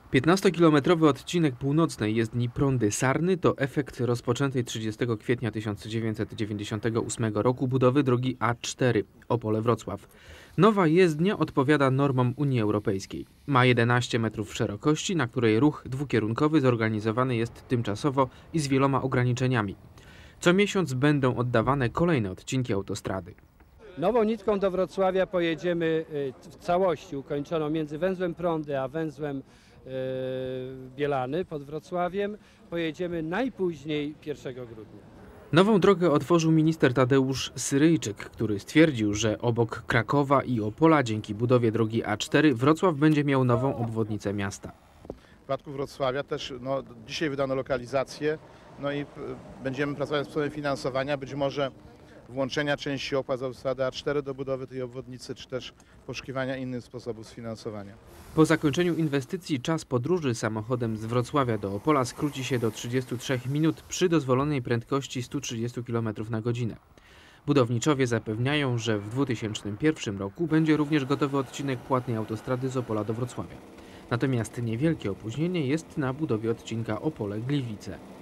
15-kilometrowy odcinek północnej jezdni Prądy-Sarny to efekt rozpoczętej 30 kwietnia 1998 roku budowy drogi A4 Opole-Wrocław. Nowa jezdnia odpowiada normom Unii Europejskiej. Ma 11 metrów szerokości, na której ruch dwukierunkowy zorganizowany jest tymczasowo i z wieloma ograniczeniami. Co miesiąc będą oddawane kolejne odcinki autostrady. Nową nitką do Wrocławia pojedziemy w całości ukończoną między węzłem Prądy a węzłem Bielany pod Wrocławiem. Pojedziemy najpóźniej 1 grudnia. Nową drogę otworzył minister Tadeusz Syryjczyk, który stwierdził, że obok Krakowa i Opola dzięki budowie drogi A4 Wrocław będzie miał nową obwodnicę miasta. W przypadku Wrocławia też dzisiaj wydano lokalizację, i będziemy pracować z sposobem finansowania, być może włączenia części opłat z autostrady A4 do budowy tej obwodnicy, czy też poszukiwania innych sposobów sfinansowania. Po zakończeniu inwestycji czas podróży samochodem z Wrocławia do Opola skróci się do 33 minut przy dozwolonej prędkości 130 km na godzinę. Budowniczowie zapewniają, że w 2001 roku będzie również gotowy odcinek płatnej autostrady z Opola do Wrocławia. Natomiast niewielkie opóźnienie jest na budowie odcinka Opole-Gliwice.